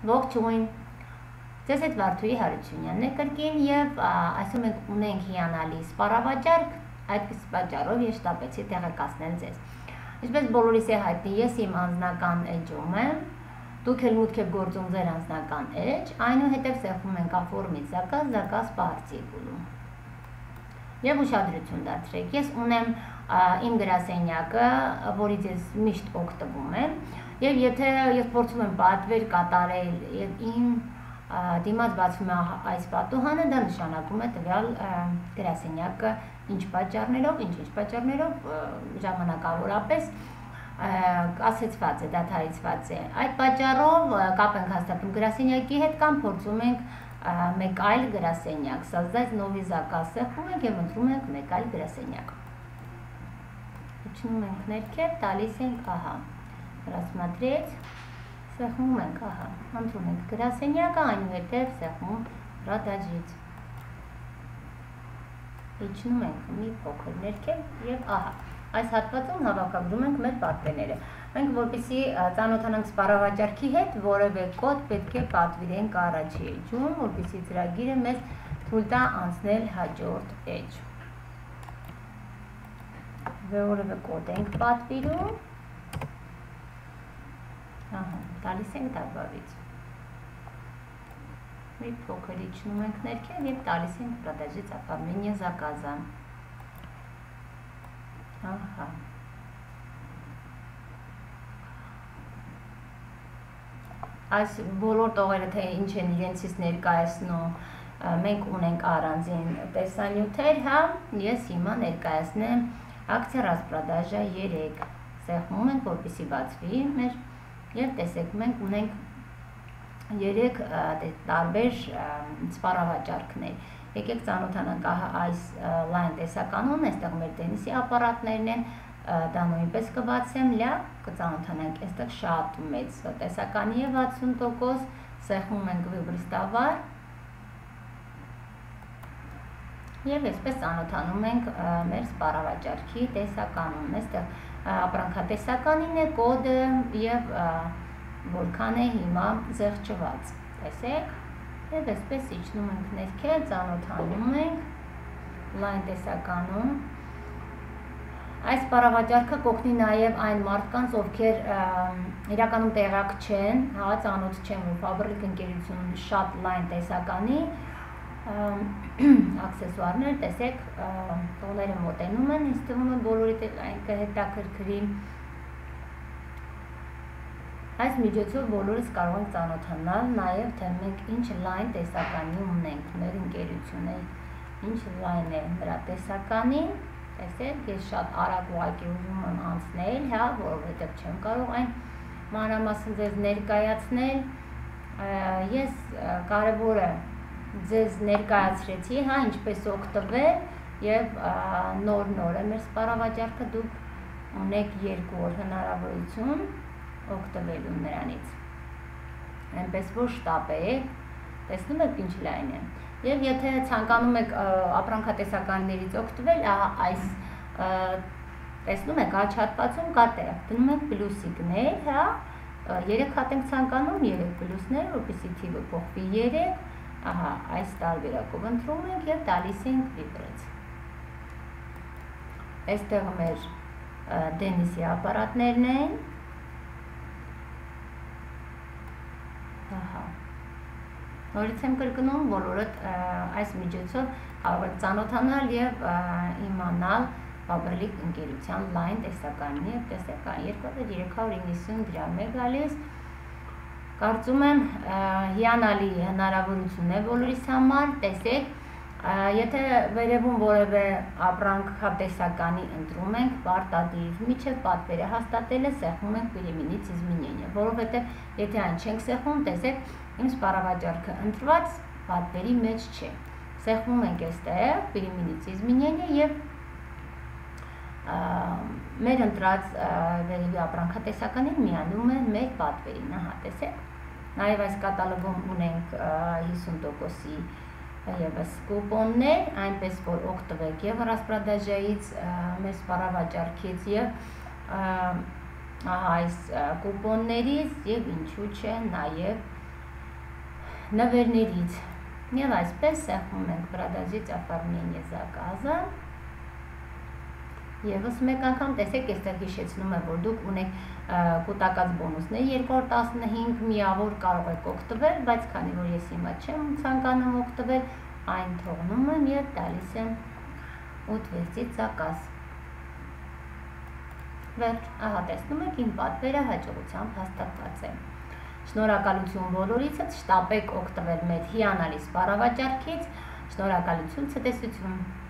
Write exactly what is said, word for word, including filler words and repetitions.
Ողջույն, ձեզ հետ Վարդուհի Հարությունյանն է կրկին և այսօր մենք ունենք հիանալի սպառավաճառք, այդպես պատճառով ես շտապեցի տեղեկացնել ձեզ։ Ինչպես բոլորիս է հայտնի, ես իմ անձնական էջում եմ, դուք էլ մուտք եք գործում ձեր անձնական էջ, այնուհետև սեղմում ենք Աֆորմից զակազ, զակազ պա արտիկուլում։ Եվ ուշադրություն դարձրեք, ես ունեմ իմ գրասենյակը, որից ես միշտ օգտվում եմ, և եթե ես փորձում եմ պատվեր կատարել և իմ դիմաց բացվում է այս պատուհանը, դա նշանակում է տվյալ գրասենյակը ինչ պատճառներով, ինչ-ինչ պատճառներով ժամանակավորապես կասեցված է, դադարեցված է։ Այդ պատճառով կապ ենք հաստատում գրասենյակի հետ կամ փորձում ենք մեկ այլ գրասենյակ, создать новый заказ, սեղմում ենք և ընտրում ենք մեկ այլ գրասենյակ։ Իջնում ենք ներքև, տալիս ենք, ահա, рассмотреть, սեղմում ենք, ահա, ընտրում ենք գրասենյակը, այնուհետև սեղմում продолжить։ Իջնում ենք մի փոքր ներքև և ահա, այս հատվածում հավաքագրում ենք մեր պատվերները։ Մենք որպեսզի ծանոթանանք սպառավաճառքի հետ, որևէ կոդ պետք է պատվիրենք առաջի էջում, որպեսզի ծրագիրը մեզ թույլ տա անցնել հաջորդ էջ։ Որևէ կոդ ենք պատվիրում, ահա, տալիս ենք դարբավից։ Մի փոքր իջնում ենք ներքև և տալիս ենք продолжить оформление заказа։ Ահա։ Այս բոլոր տողերը թե ինչ են իրենցից ներկայացնում, մենք ունենք առանձին տեսանյութեր, հա, ես հիմա ներկայացնեմ ակցիա распродажа երեք, սեղմում ենք, որպեսզի բացվի մեր, և տեսեք, մենք ունենք երեք տարբեր սպառավաճառքներ։ Եկեք ծանոթանանք այս լայն տեսականուն, այստեղ մեր տենիսի ապարատներն են, դա նույնպես կբացեմ, լավ, կծանոթանանք, այստեղ շատ մեծ տեսականի է վաթսուն տոկոս, սեղմում ենք վիբրից տավար և այսպես ծանոթանում ենք մեր սպառավաճառքի տեսականուն, այստեղ ապրանքատեսականին է, կոդը և որքան է հիմա զեղչված, տեսեք, և այսպես իջնում ենք ներքև, ծանոթանում ենք լայն տեսականում։ Այս սպառավաճառքը կօգնի նաև այն մարդկանց, ովքեր իրականում տեղյակ չեն, հա, ծանոթ չեն, որ Fabric ընկերությունում շատ լայն տեսականի աքսեսուարներ, տեսեք, տողները մոտենում են, ինձ թվում է բոլորի այն կհետաքրքրի։ Այս միջոցով բոլորս կարող ենք ծանոթանալ նաև, թե մենք ինչ լայն տեսականի ունենք, մեր ընկերությունը, ինչ լայն է նրա տեսականին, տեսեք, ես շատ արագ ուղղակի ուզում եմ անցնել, հա, որովհետև չեմ կարող այն մանրամասն ձեզ ներկայացնել, ես կարևորը ձեզ ներկայացրեցի, հա, ինչպես օգտվել և նոր-նոր է մեր սպառավաճառքը, դուք ունեք երկու օր հնարավորություն օգտվելու նրանից, այնպես որ շտապեք, տեսնում եք ինչ լայն է, և եթե ցանկանում եք ապրանքատեսականներից օգտվել, այս տեսնում եք աջ հատվածում կա տեղ, դնում եք պլյուսիկներ, հա, երեք հատ ենք ցանկանում, երեք պլյուսներ, որպեսզի թիվը փոխվի երեք, ահա, այս տարբերակով ընտրում ենք և տալիս ենք վիբրից։ Այստեղ մեր տենիսի ապարատներն են, նորից եմ կրկնում, բոլորդ այս միջոցով կարող եք ծանոթանալ և իմանալ Fabric ընկերության լայն տեսականի և տեսեք երկու հազար երեք հարյուր իննսուն դրամ է գալիս, կարծում եմ հիանալի հնարավորություն է բոլորիս համար, տեսեք, եթե վերևում որևէ ապրանքատեսականի ընտրում ենք, պարտադիր մինչև պատվերը հաստատելը սեղմում ենք переменить изменения, որովհետև եթե այն չենք սեղմում, տեսեք, իմ սպառավաճառքը ընտրված պատվերի մեջ չէ, սեղմում ենք այստեղ переменить изменения և մեր ընտրած վերևի ապրանքատեսականին միանում է մեր պատվերին, ահա, տեսեք, նաև այս կատալոգում ունենք հիսուն տոկոսի ևս կուպոններ, այնպես որ օգտվեք և распродажայից, մեր սպառավաճառքից և այս կուպոններից և ինչու չէ նաև նվերներից եւ այսպես սեղմում ենք продолжить оформление заказа Եվս մեկ անգամ տեսեք, այստեղ հիշեցնում եմ, որ դուք ունեք կուտակած բոնուսներ երկրորդ տասնհինգ միավոր կարող եք օգտվել, բայց քանի որ ես հիմա չեմ ցանկանում օգտվել, այն թողնում եմ եւ տալիս եմ утвердить заказ։ Վերջ, ահա տեսնում եք, իմ պատվերը հաջողությամբ հաստատված է։ Շնորհակալություն բոլորիցս, շտապեք օգտվել մեր հիանալի սպառավաճառքից, շնորհակալություն, ցտեսություն։